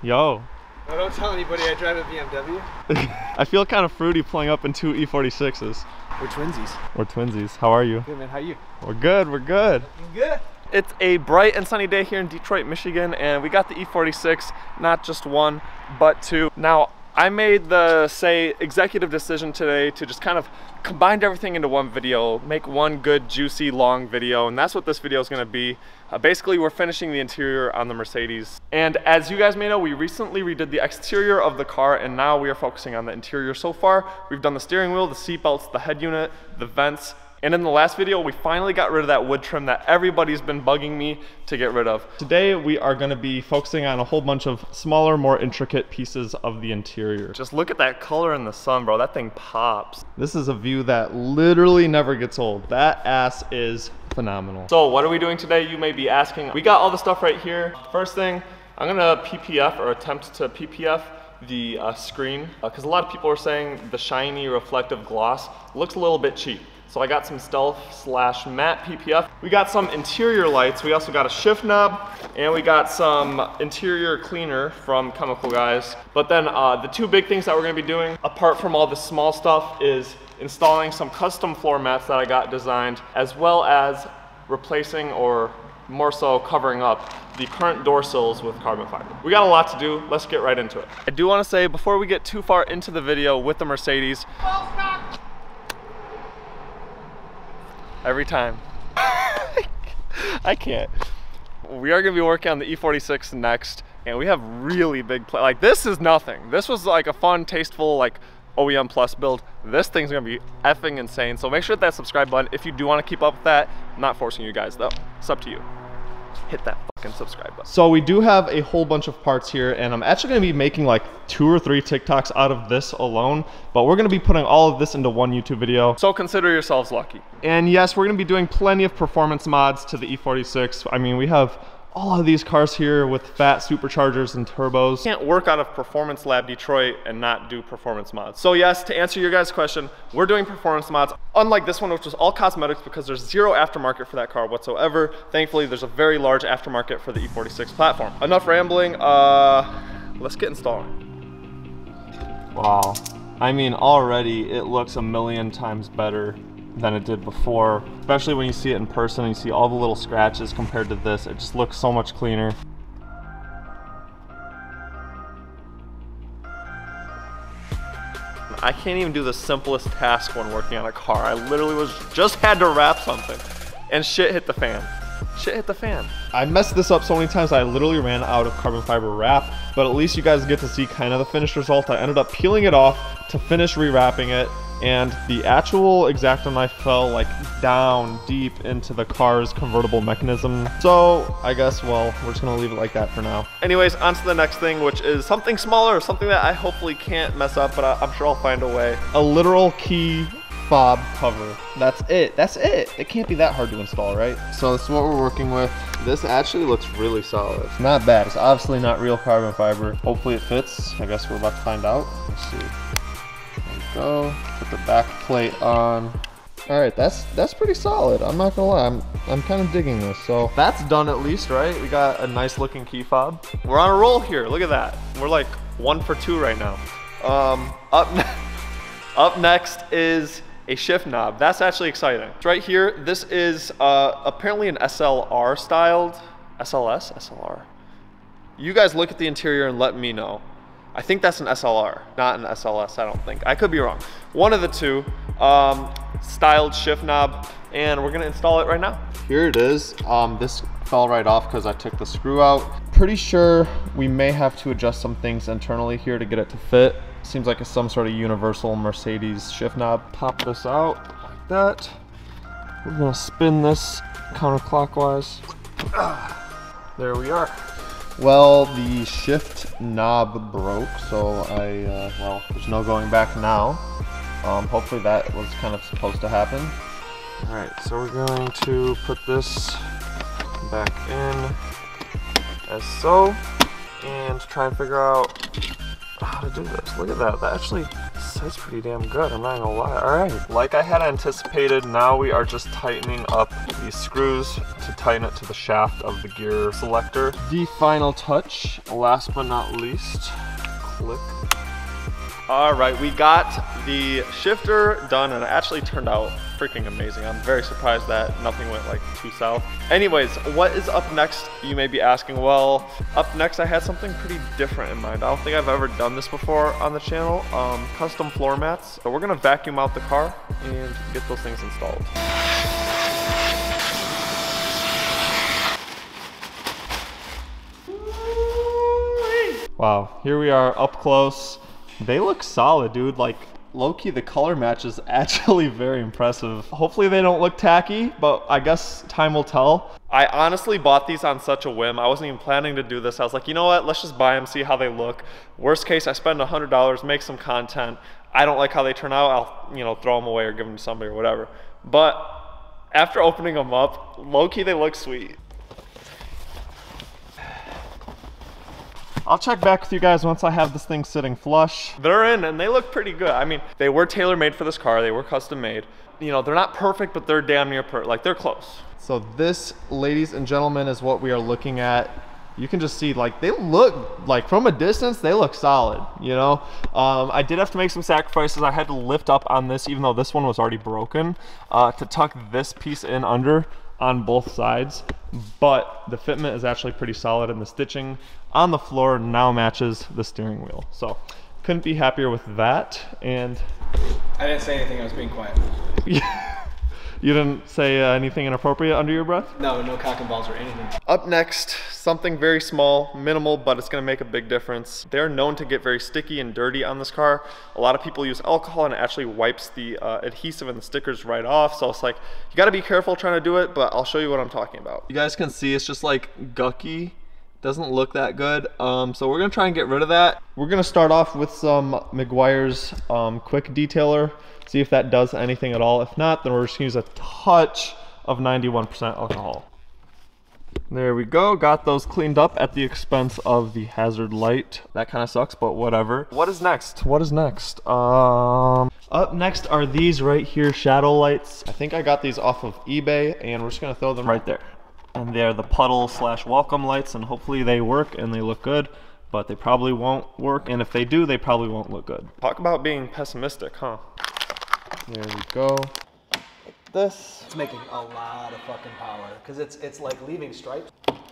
Yo. Oh, don't tell anybody I drive a BMW. I feel kind of fruity pulling up in two E46s. We're twinsies. We're twinsies. How are you? Good, man. How you? We're good. We're good. Good. It's a bright and sunny day here in Detroit, Michigan, and we got the E46, not just one, but two. Now, I made the, executive decision today to just kind of combine everything into one video, make one good, juicy, long video, and that's what this video is going to be. Basically, we're finishing the interior on the Mercedes. And as you guys may know, we recently redid the exterior of the car, and now we are focusing on the interior. So far, we've done the steering wheel, the seat belts, the head unit, the vents, and in the last video, we finally got rid of that wood trim that everybody's been bugging me to get rid of. Today, we are gonna be focusing on a whole bunch of smaller, more intricate pieces of the interior. Just look at that color in the sun, bro. That thing pops. This is a view that literally never gets old. That ass is phenomenal. So what are we doing today, you may be asking? We got all the stuff right here. First thing, I'm gonna PPF or attempt to PPF the screen, because a lot of people are saying the shiny reflective gloss looks a little bit cheap. So I got some stealth/matte PPF. We got some interior lights. We also got a shift knob, and we got some interior cleaner from Chemical Guys. But then the two big things that we're gonna be doing, apart from all the small stuff, is installing some custom floor mats that I got designed, as well as replacing, or more so covering up, the current door sills with carbon fiber. We got a lot to do. Let's get right into it. I do wanna say, before we get too far into the video with the Mercedes, every time. I can't. We are gonna be working on the E46 next, and we have really big like this is nothing. This was like a fun, tasteful, like OEM Plus build. This thing's gonna be effing insane. So make sure to hit that subscribe button if you do want to keep up with that. I'm not forcing you guys though. It's up to you. Hit that fucking subscribe button. So we do have a whole bunch of parts here, and I'm actually gonna be making like 2 or 3 TikToks out of this alone, but we're gonna be putting all of this into one YouTube video. So consider yourselves lucky. And yes, we're gonna be doing plenty of performance mods to the E46. I mean, we have all of these cars here with fat superchargers and turbos. Can't work out of Performance Lab Detroit and not do performance mods. So yes, to answer your guys' question, we're doing performance mods, unlike this one, which was all cosmetics, because there's zero aftermarket for that car whatsoever. Thankfully, there's a very large aftermarket for the E46 platform. Enough rambling, let's get installing. Wow, I mean, already it looks a million times better than it did before, especially when you see it in person and you see all the little scratches compared to this. It just looks so much cleaner. I can't even do the simplest task when working on a car. I literally just had to wrap something and shit hit the fan. Shit hit the fan. I messed this up so many times I literally ran out of carbon fiber wrap, but at least you guys get to see kind of the finished result. I ended up peeling it off to finish rewrapping it, and the actual X-Acto knife fell like down deep into the car's convertible mechanism. So I guess, well, we're just gonna leave it like that for now. Anyways, on to the next thing, which is something smaller, something that I hopefully can't mess up, but I'm sure I'll find a way. A literal key fob cover. That's it. That's it. It can't be that hard to install, right? So this is what we're working with. This actually looks really solid. It's not bad. It's obviously not real carbon fiber. Hopefully it fits. I guess we're about to find out. Let's see. There we go. Put the back plate on. All right, that's pretty solid. I'm not gonna lie. I'm kind of digging this. So that's done at least, right? We got a nice looking key fob. We're on a roll here. Look at that. We're like 1 for 2 right now. Up next is a shift knob. That's actually exciting. It's right here. This is apparently an SLR styled, SLR. You guys look at the interior and let me know. I think that's an SLR, not an SLS, I don't think. I could be wrong. One of the two, styled shift knob, and we're gonna install it right now. Here it is. This fell right off because I took the screw out. Pretty sure we may have to adjust some things internally here to get it to fit. Seems like it's some sort of universal Mercedes shift knob. Pop this out like that. We're gonna spin this counterclockwise. There we are. Well, the shift knob broke, so well, there's no going back now. Hopefully that was kind of supposed to happen. All right, so we're going to put this back in as so, and try and figure out how to do this. Look at that. That actually That's pretty damn good, I'm not gonna lie. All right, like I had anticipated, now we are just tightening up these screws to tighten it to the shaft of the gear selector. The final touch, last but not least, click. All right, we got the shifter done and it actually turned out freaking amazing. I'm very surprised that nothing went like too south. Anyways, what is up next? You may be asking. Well, up next I had something pretty different in mind. I don't think I've ever done this before on the channel. Custom floor mats. So we're gonna vacuum out the car and get those things installed. Wow, here we are up close. They look solid, dude. Like, low-key, the color match is actually very impressive. Hopefully they don't look tacky, but I guess time will tell. I honestly bought these on such a whim. I wasn't even planning to do this. I was like, you know what? Let's just buy them, see how they look. Worst case, I spend $100, make some content. I don't like how they turn out. I'll, you know, throw them away or give them to somebody or whatever. But after opening them up, low-key, they look sweet. I'll check back with you guys once I have this thing sitting flush. They're in and they look pretty good. I mean, they were tailor-made for this car. They were custom made. You know, they're not perfect, but they're damn near perfect. Like, they're close. So this, ladies and gentlemen, is what we are looking at. You can just see, like, they look, like, from a distance, they look solid, you know? I did have to make some sacrifices. I had to lift up on this, even though this one was already broken, to tuck this piece in under on both sides. But the fitment is actually pretty solid, and the stitching on the floor now matches the steering wheel. So couldn't be happier with that. And I didn't say anything, I was being quiet. You didn't say anything inappropriate under your breath? No, no cock and balls or anything. Up next, something very small, minimal, but it's gonna make a big difference. They're known to get very sticky and dirty on this car. A lot of people use alcohol and it actually wipes the adhesive and the stickers right off. So it's like, you gotta be careful trying to do it, but I'll show you what I'm talking about. You guys can see it's just like gucky. Doesn't look that good. So we're gonna try and get rid of that. We're gonna start off with some Meguiar's quick detailer. See if that does anything at all. If not, then we're just gonna use a touch of 91% alcohol. There we go, got those cleaned up at the expense of the hazard light. That kind of sucks, but whatever. What is next? What is next? Up next are these right here, shadow lights. I think I got these off of eBay, and we're just gonna throw them right there. And they're the puddle / welcome lights, and hopefully they work and they look good, but they probably won't work, and if they do, they probably won't look good. Talk about being pessimistic, huh? There we go. This. It's making a lot of fucking power, because it's like leaving stripes.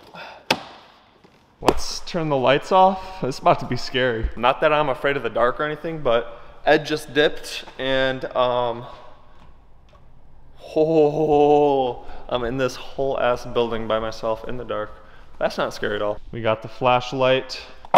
Let's turn the lights off. It's about to be scary. Not that I'm afraid of the dark or anything, but Ed just dipped, and I'm in this whole ass building by myself in the dark. That's not scary at all. We got the flashlight.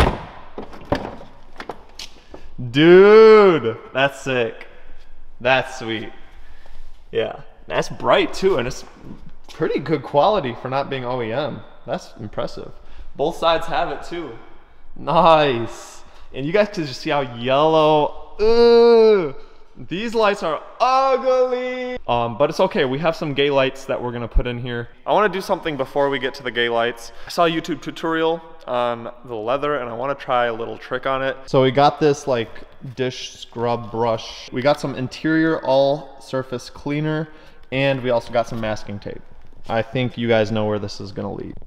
Dude, that's sick. That's sweet. Yeah, that's bright too, and it's pretty good quality for not being OEM. That's impressive. Both sides have it too. Nice. And you guys can just see how yellow. Ugh. These lights are ugly. But it's okay. We have some gay lights that we're gonna put in here. I wanna do something before we get to the gay lights. I saw a YouTube tutorial on the leather and I wanna try a little trick on it. So we got this like dish scrub brush. We got some interior all surface cleaner, and we also got some masking tape. I think you guys know where this is gonna lead.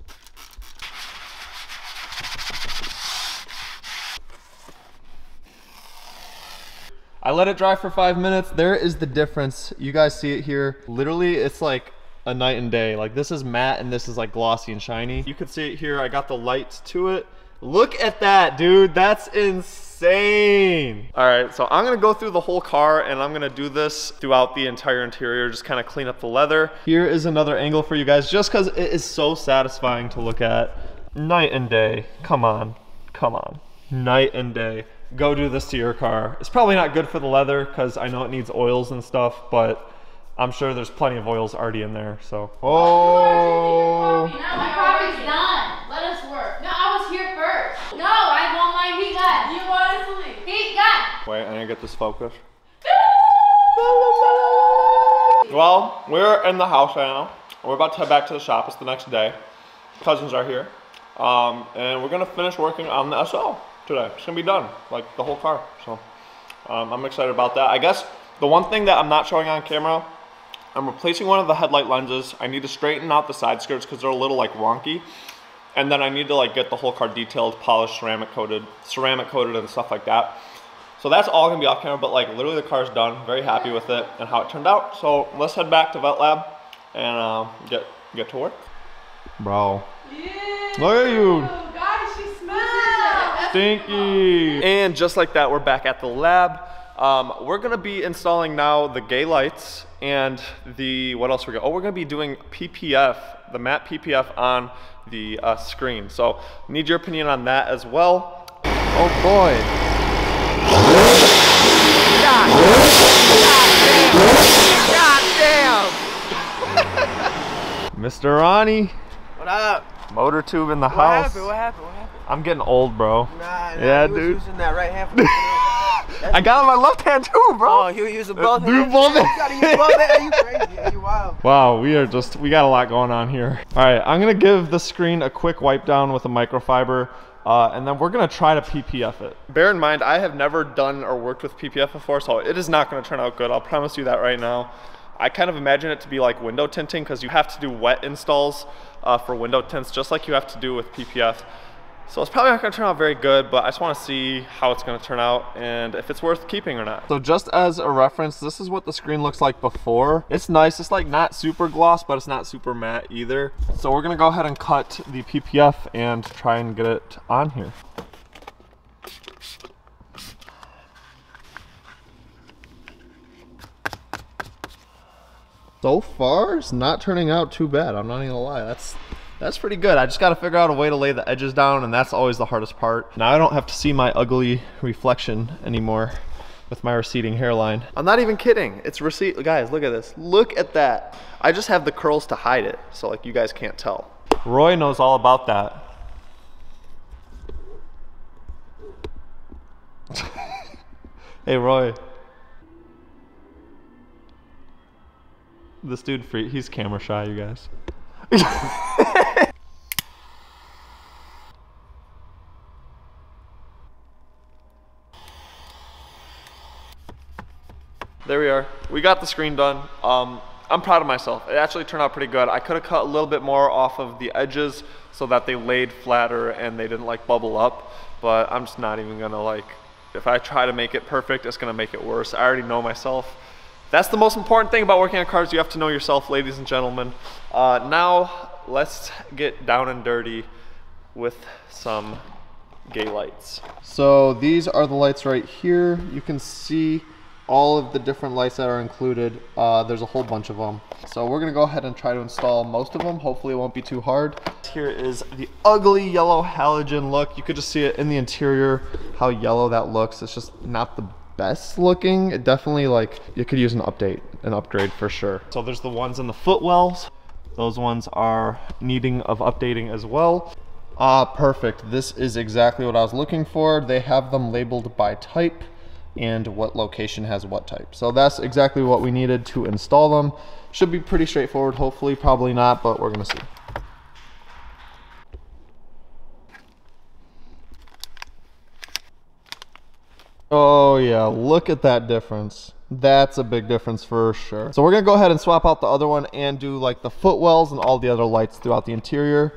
I let it dry for 5 minutes. There is the difference. You guys see it here. Literally, it's like a night and day. Like, this is matte and this is like glossy and shiny. You can see it here. I got the lights to it. Look at that, dude. That's insane. All right, so I'm gonna go through the whole car and I'm gonna do this throughout the entire interior, just kind of clean up the leather. Here is another angle for you guys, just because it is so satisfying to look at. Night and day. Come on. Come on. Night and day. Go do this to your car. It's probably not good for the leather because I know it needs oils and stuff, but I'm sure there's plenty of oils already in there, so. Oh. No, my coffee's done. Let us work. No, I was here first. No, I want my heat gun. You want to sleep. Heat gun. Wait, I need to get this focused. Well, we're in the house right now. We're about to head back to the shop. It's the next day. Cousins are here. And we're gonna finish working on the SL today. It's gonna be done, like the whole car. So I'm excited about that. I guess the one thing that I'm not showing on camera, I'm replacing one of the headlight lenses. I need to straighten out the side skirts because they're a little like wonky. And then I need to like get the whole car detailed, polished, ceramic coated and stuff like that. So that's all gonna be off camera, but like literally the car's done. Very happy with it and how it turned out. So let's head back to Vet Lab and get to work. Bro, Yeah. look at you. Guys, she smells Stinky. And just like that, we're back at the lab. We're gonna be installing now the gay lights and the, what else we're gonna, we're gonna be doing PPF, the matte PPF on the screen. So need your opinion on that as well. Oh boy. God damn. Mr. Ronnie. What up? Motor tube in the house. What happened? I'm getting old, bro. Nah, yeah, he was dude. using that right hand. I got it on my left hand too, bro. Oh, he was using both hands. Dude, both You gotta use both hands. Are you crazy? Are you wild? Wow, we got a lot going on here. All right, I'm gonna give the screen a quick wipe down with a microfiber, and then we're gonna try to PPF it. Bear in mind, I have never done or worked with PPF before, so it is not gonna turn out good. I'll promise you that right now. I kind of imagine it to be like window tinting because you have to do wet installs for window tints, just like you have to do with PPF. So it's probably not gonna turn out very good, but I just wanna see how it's gonna turn out and if it's worth keeping or not. So just as a reference, this is what the screen looks like before. It's nice, it's like not super gloss, but it's not super matte either. So we're gonna go ahead and cut the PPF and try and get it on here. So far, it's not turning out too bad. I'm not even gonna lie, that's pretty good. I just gotta figure out a way to lay the edges down, and that's always the hardest part. Now I don't have to see my ugly reflection anymore with my receding hairline. I'm not even kidding. It's guys, look at this. Look at that. I just have the curls to hide it, so like you guys can't tell. Roy knows all about that. Hey, Roy. This dude, he's camera shy, you guys. There we are. We got the screen done. I'm proud of myself. It actually turned out pretty good. I could have cut a little bit more off of the edges so that they laid flatter and they didn't like bubble up, but I'm just not even gonna like, if I try to make it perfect, it's gonna make it worse. I already know myself. That's the most important thing about working on cars. You have to know yourself, ladies and gentlemen. Now let's get down and dirty with some gay lights. So these are the lights right here. You can see all of the different lights that are included. There's a whole bunch of them. So we're gonna go ahead and try to install most of them. Hopefully it won't be too hard. Here is the ugly yellow halogen look. You could just see it in the interior, how yellow that looks. It's just not the best looking. It definitely, like, you could use an upgrade for sure. So there's the ones in the footwells. Those ones are needing of updating as well. Perfect. This is exactly what I was looking for. They have them labeled by type and what location has what type. So that's exactly what we needed to install them. Should be pretty straightforward, hopefully. Probably not, but we're gonna see. Oh yeah, look at that difference. That's a big difference for sure. So we're gonna go ahead and swap out the other one and do like the footwells and all the other lights throughout the interior.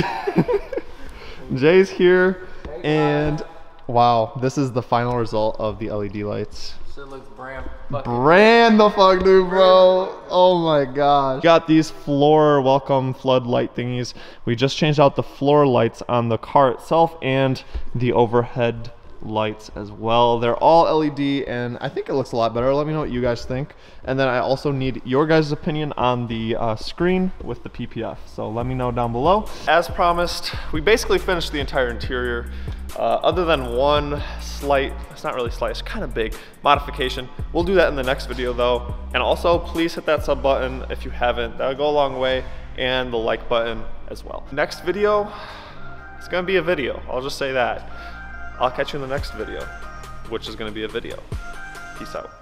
Jay's here, and wow, this is the final result of the LED lights. So it looks brand the fuck new, bro. Oh my gosh. Got these floor welcome floodlight thingies. We just changed out the floor lights on the car itself and the overhead lights as well. They're all LED and I think it looks a lot better. Let me know what you guys think. And then I also need your guys' opinion on the screen with the PPF. So let me know down below. As promised, we basically finished the entire interior other than one slight, it's not really slight, it's kind of big modification. We'll do that in the next video though. And also please hit that sub button if you haven't. That'll go a long way, and the like button as well. Next video, it's gonna be a video. I'll just say that. I'll catch you in the next video, which is going to be a video. Peace out.